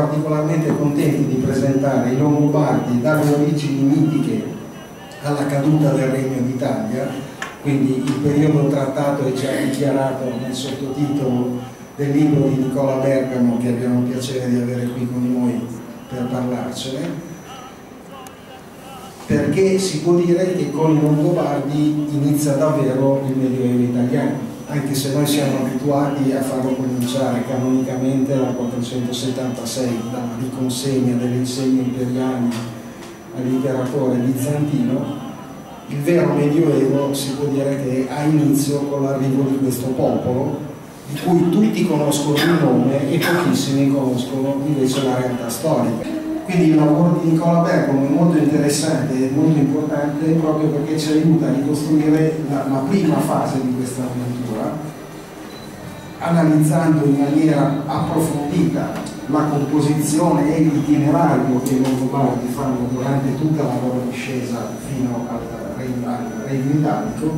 particolarmente contenti di presentare i Longobardi dalle origini mitiche alla caduta del Regno d'Italia, quindi il periodo trattato è già dichiarato nel sottotitolo del libro di Nicola Bergamo, che abbiamo il piacere di avere qui con noi per parlarcene, perché si può dire che con i Longobardi inizia davvero il Medioevo italiano, anche se noi siamo abituati a farlo cominciare canonicamente dal 476, dalla riconsegna delle insegne imperiali all'imperatore bizantino. Il vero Medioevo si può dire che ha inizio con l'arrivo di questo popolo, di cui tutti conoscono il nome e pochissimi conoscono invece la realtà storica. Quindi il lavoro di Nicola Bergamo è molto interessante e molto importante proprio perché ci aiuta a ricostruire la prima fase di questa avventura, analizzando in maniera approfondita la composizione e l'itinerario che i Longobardi fanno durante tutta la loro discesa fino al Regno Italico,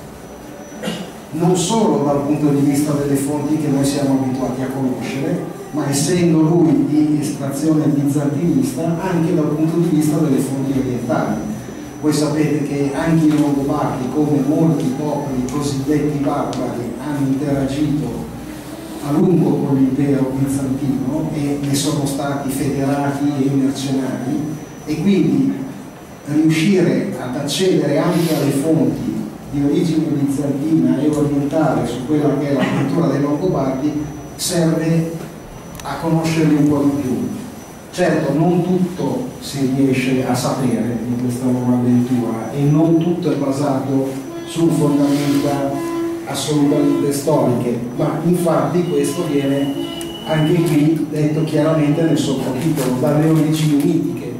non solo dal punto di vista delle fonti che noi siamo abituati a conoscere, ma essendo lui di estrazione bizantinista anche dal punto di vista delle fonti orientali. Voi sapete che anche i Longobardi, come molti popoli cosiddetti barbari, hanno interagito a lungo con l'impero bizantino e ne sono stati federati e mercenari, e quindi riuscire ad accedere anche alle fonti di origine bizantina e orientale su quella che è la cultura dei Longobardi serve a conoscerli un po' di più. Certo, non tutto si riesce a sapere in questa nuova avventura e non tutto è basato su fondamenta assolutamente storiche, ma infatti questo viene anche qui detto chiaramente nel sottotitolo, dalle origini mitiche,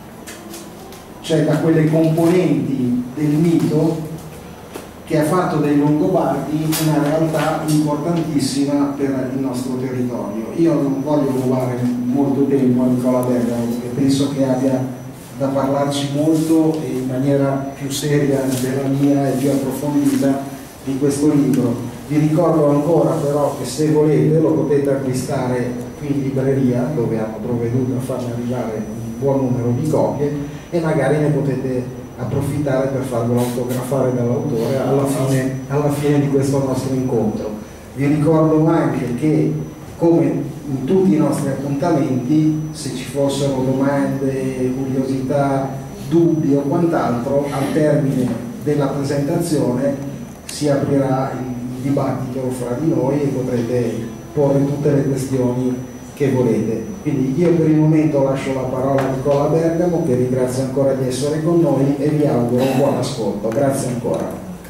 cioè da quelle componenti del mito che ha fatto dei Longobardi una realtà importantissima per il nostro territorio. Io non voglio rubare molto tempo a Nicola Bergamo, perché penso che abbia da parlarci molto e in maniera più seria della mia e più approfondita di questo libro. Vi ricordo ancora però che se volete lo potete acquistare qui in libreria, dove hanno provveduto a farne arrivare un buon numero di copie, e magari ne potete approfittare per farvelo autografare dall'autore alla fine di questo nostro incontro. Vi ricordo anche che, come in tutti i nostri appuntamenti, se ci fossero domande, curiosità, dubbi o quant'altro, al termine della presentazione si aprirà il dibattito fra di noi e potrete porre tutte le questioni che volete. Quindi io per il momento lascio la parola a Nicola Bergamo, che ringrazio ancora di essere con noi e vi auguro un buon ascolto. Grazie ancora.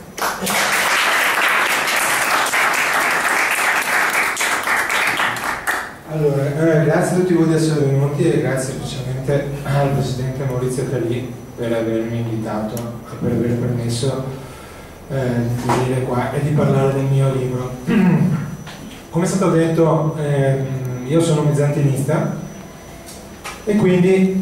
Allora, grazie a tutti voi di essere venuti e grazie specialmente al Presidente Maurizio Calì per avermi invitato e per aver permesso di venire qua e di parlare del mio libro. Come è stato detto, io sono bizantinista e quindi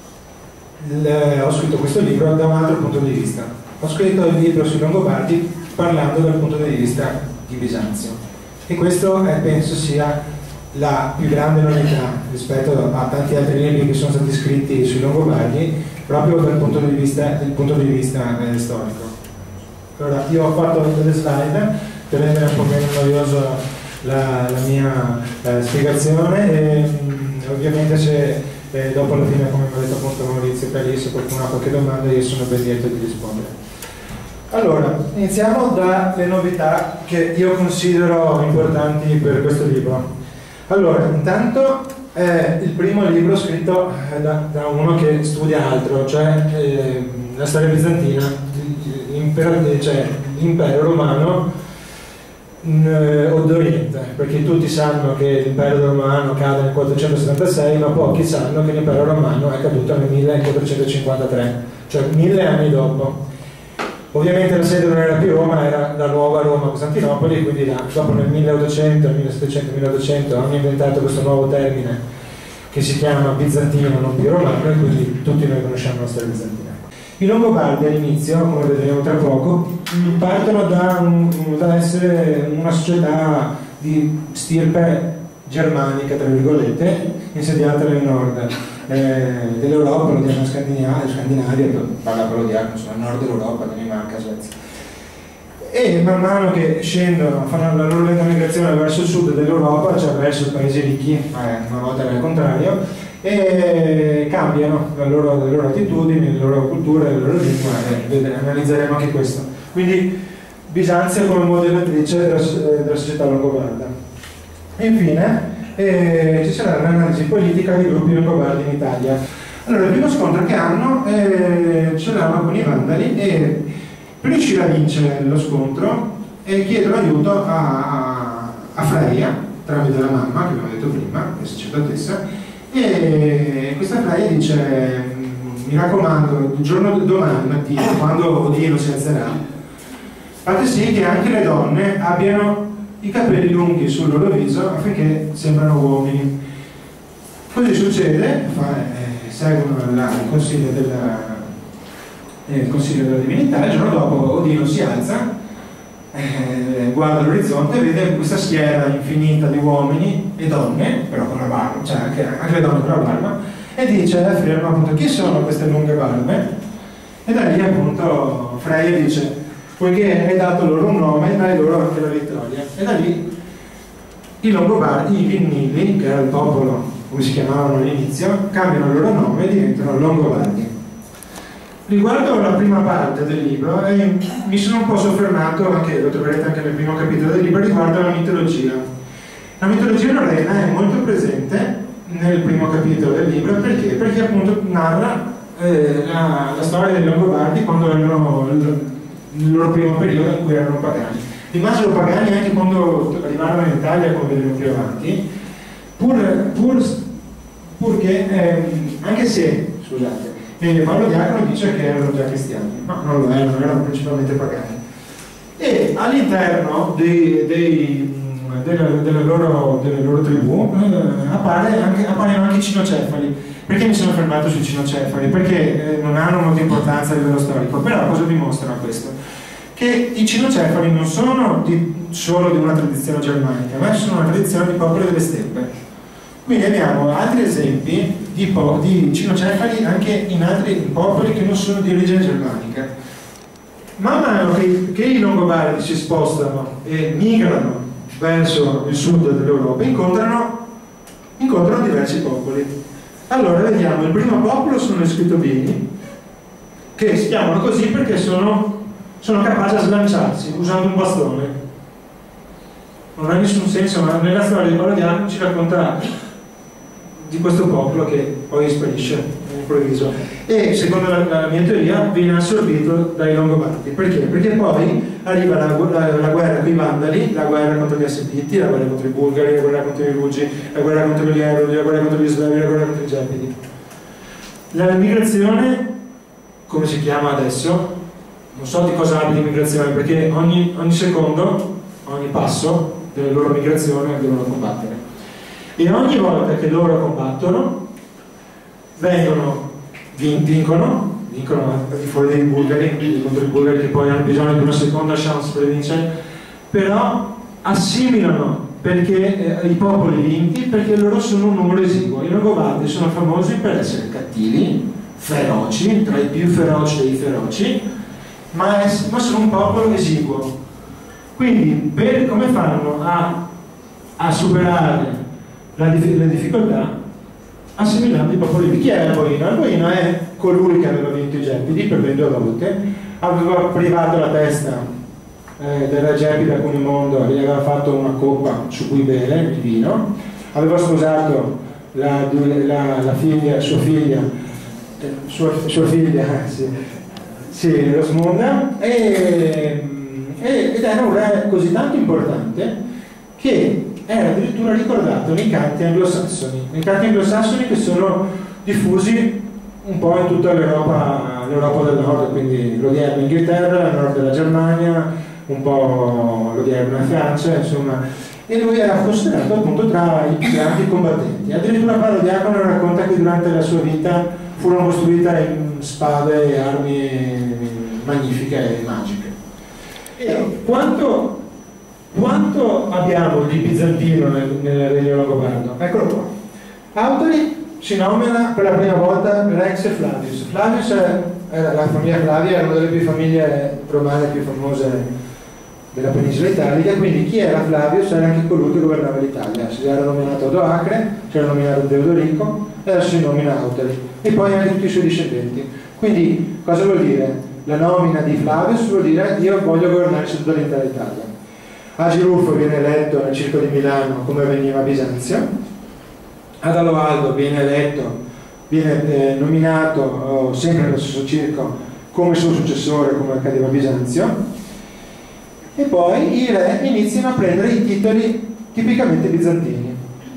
ho scritto questo libro da un altro punto di vista. Ho scritto il libro sui Longobardi parlando dal punto di vista di Bisanzio, e questo penso sia la più grande novità rispetto a tanti altri libri che sono stati scritti sui Longobardi proprio dal punto di vista storico. Allora, io ho fatto delle slide per rendere un po' meno noioso la mia spiegazione e ovviamente se dopo alla fine, come mi ha detto appunto Maurizio Calì, se qualcuno ha qualche domanda io sono ben lieto di rispondere. Allora, iniziamo dalle novità che io considero importanti per questo libro. Allora, intanto è il primo libro scritto da uno che studia altro, cioè la storia bizantina, l'impero romano d'Oriente, perché tutti sanno che l'impero romano cade nel 476, ma pochi sanno che l'impero romano è caduto nel 1453, cioè 1000 anni dopo. Ovviamente la sede non era più Roma, era la nuova Roma, Costantinopoli, quindi dopo nel 1800, 1700, 1800 hanno inventato questo nuovo termine che si chiama bizantino, non più romano, e quindi tutti noi conosciamo la storia bizantina. I Longobardi all'inizio, come vedremo tra poco, partono da essere una società di stirpe germanica, tra virgolette, insediata nel nord dell'Europa, l'Odiacno Scandinavia, parla per l'Odiacno, insomma, nel nord dell'Europa, Danimarca, Svezia. E man mano che scendono, fanno la loro lenta migrazione verso il sud dell'Europa, cioè verso i paesi ricchi, una volta era il contrario, e cambiano le loro attitudini, le loro culture, le loro lingue, analizzeremo anche questo. Quindi Bisanzio come modellatrice della società longobarda. E infine ci sarà un'analisi politica dei gruppi longobardi in Italia. Allora, il primo scontro che hanno ce l'hanno con i Vandali e Priscilla vince lo scontro e chiedono aiuto a Freya, tramite la mamma, che abbiamo detto prima, la sacerdotessa, e questa Freya dice: mi raccomando, il giorno domani mattina, quando Odino si alzerà, fate sì che anche le donne abbiano i capelli lunghi sul loro viso affinché sembrano uomini. Così succede, seguono il consiglio della divinità. Il giorno dopo Odino si alza, guarda l'orizzonte e vede questa schiera infinita di uomini e donne, però con la barba, cioè anche le donne con la barba, e dice a Freya appunto: chi sono queste lunghe barbe? E da lì appunto Freya dice: poiché hai dato loro un nome, dai loro anche la vittoria. E da lì i Longobardi, i Vinnili, che era il popolo come si chiamavano all'inizio, cambiano il loro nome e diventano Longobardi. Riguardo la prima parte del libro, mi sono un po' soffermato, anche lo troverete anche nel primo capitolo del libro, riguardo la mitologia. La mitologia norrena è molto presente nel primo capitolo del libro. Perché? Perché appunto narra la storia dei Longobardi quando erano nel loro primo periodo in cui erano pagani. Rimasero pagani anche quando arrivarono in Italia, come vedremo più avanti, purché, anche se, scusate, Paolo Diacono dice che erano già cristiani, ma non lo erano principalmente pagani. E all'interno delle loro tribù appaiono anche i cinocefali. Perché mi sono fermato sui cinocefali? Perché non hanno molta importanza a livello storico, però cosa dimostrano questo? Che i cinocefali non sono solo di una tradizione germanica, ma sono una tradizione di popoli delle steppe. Quindi abbiamo altri esempi di cinocefali anche in altri popoli che non sono di origine germanica. Man mano che i Longobardi si spostano e migrano verso il sud dell'Europa, incontrano diversi popoli. Allora vediamo, il primo popolo sono gli Scrittobini, che si chiamano così perché sono capaci a slanciarsi usando un bastone. Non ha nessun senso, ma nella storia di Paolo Diacono ci racconta di questo popolo che poi sparisce all'improvviso e secondo la mia teoria viene assorbito dai Longobardi. Perché? Perché poi arriva la guerra con i Vandali, la guerra contro gli Assepiti, la guerra contro i Bulgari, la guerra contro i Rugi, la guerra contro gli Erodi, la guerra contro gli Slavi, la guerra contro i Gepidi. La migrazione, come si chiama adesso, non so di cosa abbia di migrazione, perché ogni secondo, ogni passo della loro migrazione devono combattere. E ogni volta che loro combattono, vincono al di fuori dei bulgari, contro i bulgari che poi hanno bisogno di una seconda chance per vincere, però assimilano perché i popoli vinti, perché loro sono un numero esiguo. I Longobardi sono famosi per essere cattivi, feroci, tra i più feroci dei feroci, ma sono un popolo esiguo. Quindi come fanno a superare le difficoltà? Assimilando i popoli vivi. Chi è Alboino? Alboino è colui che aveva vinto i Gepidi per ben 2 volte, aveva privato la testa del re Gepide a Cunimondo, gli aveva fatto una coppa su cui bere il vino, aveva sposato sua figlia Rosmunda, ed era un re così tanto importante che era addirittura ricordato nei canti anglosassoni. Nei canti anglosassoni che sono diffusi un po' in tutta l'Europa del Nord, quindi l'odierna Inghilterra, il nord della Germania, un po' l'odierna Francia, insomma. E lui era considerato appunto tra i più grandi combattenti. Addirittura Paolo Diacono racconta che durante la sua vita furono costruite spade e armi magnifiche e magiche. E quanto Quanto abbiamo di bizantino nel regno longobardo? Eccolo qua. Autori si nomina per la prima volta Rex Flavius. Flavius la famiglia Flavia era una delle famiglie romane più famose della penisola italica, quindi chi era Flavius era anche colui che governava l'Italia. Si era nominato Odoacre, si era nominato Teodorico e adesso si nomina Auteri, e poi anche tutti i suoi discendenti. Quindi cosa vuol dire? La nomina di Flavius vuol dire io voglio governare su tutta l'intera Italia. Agirulfo viene eletto nel circo di Milano come veniva a Bisanzio, Adaloaldo viene eletto, viene nominato sempre nello stesso circo come suo successore, come accadeva a Bisanzio, e poi i re iniziano a prendere i titoli tipicamente bizantini,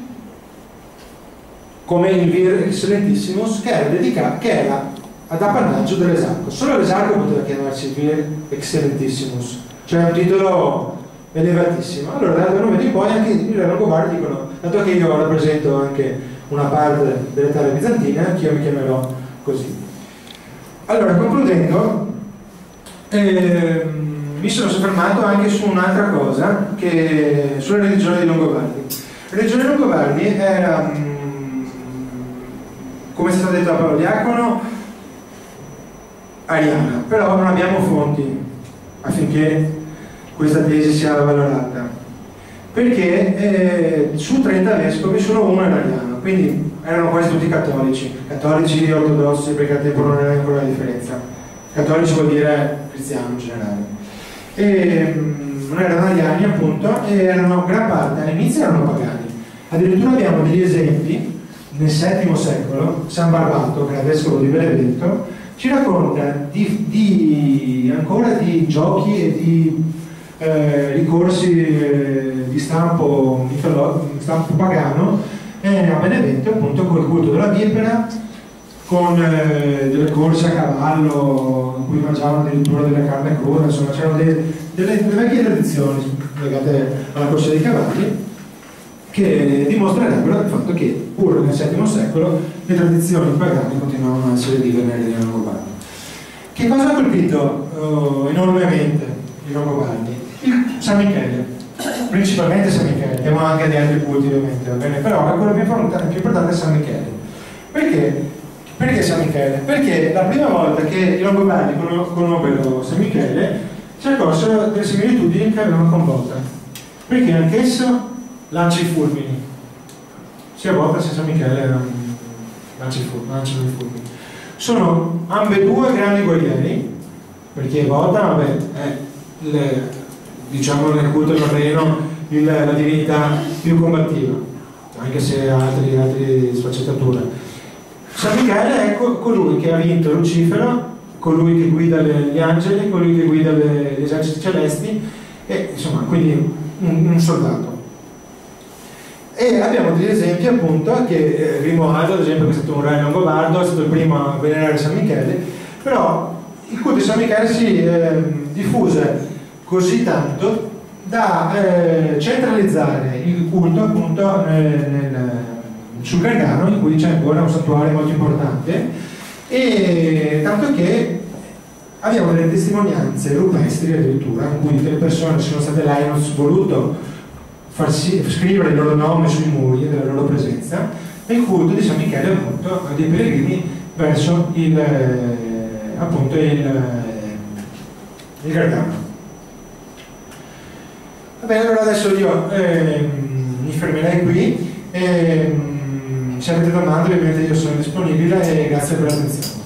come il Vir Excellentissimus, che era ad appannaggio dell'Esarco. Solo l'Esarco poteva chiamarsi Vir Excellentissimus, cioè un titolo elevatissimo. Allora dal nome di poi anche i re longobardi dicono, dato che io rappresento anche una parte delle terre bizantine, anch'io mi chiamerò così. Allora, concludendo, mi sono soffermato anche su un'altra cosa, che sulla religione dei Longobardi. La religione dei Longobardi era, come è stato detto da Paolo Diacono, ariana, però non abbiamo fonti affinché questa tesi sia valorata, perché su 30 vescovi solo uno era ariano, quindi erano quasi tutti cattolici ortodossi, perché al tempo non era ancora la differenza. Cattolici vuol dire cristiano in generale. E non erano ariani appunto, e erano gran parte all'inizio erano pagani. Addirittura abbiamo degli esempi nel VII secolo. San Barbato, che era vescovo di Benevento, ci racconta ancora di giochi e di ricorsi di stampo pagano a Benevento, appunto col culto della vipera, con delle corse a cavallo in cui mangiavano addirittura della carne cruda. Insomma, c'erano delle vecchie tradizioni legate alla corsa dei cavalli che dimostrerebbero il fatto che pur nel VII secolo le tradizioni pagane continuavano a essere vive nel regno longobardo. Che cosa ha colpito enormemente i Longobardi? San Michele, principalmente San Michele, abbiamo anche degli altri culti ovviamente, va bene? Però quello più importante è San Michele. Perché San Michele? Perché la prima volta che i Longobardi conobbero San Michele si accorsero delle similitudini che avevano con Volta, perché anch'esso lancia i fulmini, sia Volta sia San Michele lanciano i fulmini. Sono ambedue grandi guerrieri, perché Volta, vabbè, è diciamo nel culto norreno la divinità più combattiva, anche se ha altre sfaccettature. San Michele è colui che ha vinto Lucifero, colui che guida gli angeli, colui che guida gli eserciti celesti, e insomma, quindi un soldato. E abbiamo degli esempi appunto che Grimoaldo, ad esempio, che è stato un re longobardo, è stato il primo a venerare San Michele, però il culto di San Michele si diffuse così tanto da centralizzare il culto appunto sul Gargano, in cui c'è ancora un santuario molto importante, e tanto che abbiamo delle testimonianze rupestri addirittura in cui delle persone sono state là e hanno voluto scrivere il loro nome sui muri della loro presenza nel culto di San Michele appunto dei pellegrini verso il Gargano. Va bene, allora adesso io mi fermerei qui, se avete domande ovviamente io sono disponibile, e grazie per l'attenzione.